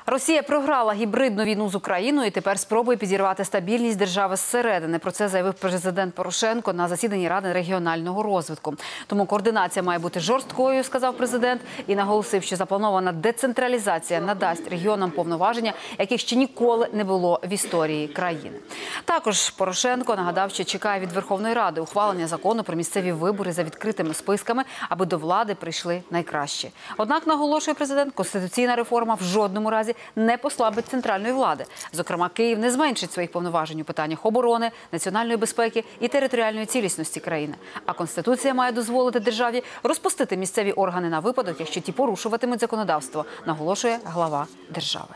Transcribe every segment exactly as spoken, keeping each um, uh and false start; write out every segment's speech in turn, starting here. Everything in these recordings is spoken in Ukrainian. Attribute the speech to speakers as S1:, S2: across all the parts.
S1: Росія програла гібридну війну з Україною і тепер спробує підірвати стабільність держави зсередини. Про це заявив президент Порошенко на засіданні Ради регіонального розвитку. Тому координація має бути жорсткою, сказав президент, і наголосив, що запланована децентралізація надасть регіонам повноваження, яких ще ніколи не було в історії країни. Також Порошенко нагадав, що чекає від Верховної Ради ухвалення закону про місцеві вибори за відкритими списками, аби до влади прийшли найкращі. Однак, наголошує президент, конституційна реформа в жодному разі не послабить центральної влади. Зокрема, Київ не зменшить своїх повноважень у питаннях оборони, національної безпеки і територіальної цілісності країни. А Конституція має дозволити державі розпустити місцеві органи на випадок, якщо ті порушуватимуть законодавство, наголошує глава держави.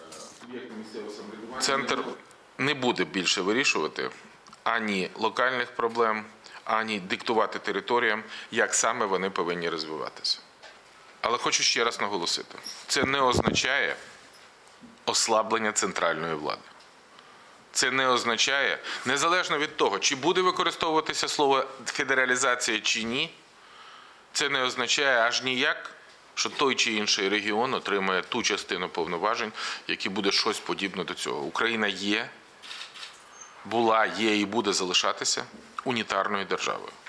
S2: Центр не буде більше вирішувати ані локальних проблем, ані диктувати територіям, як саме вони повинні розвиватися. Але хочу ще раз наголосити, це не означає ослаблення центральної влади. Це не означає, незалежно від того, чи буде використовуватися слово федералізація чи ні, це не означає аж ніяк, що той чи інший регіон отримає ту частину повноважень, які буде щось подібне до цього. Україна є, була, є і буде залишатися унітарною державою.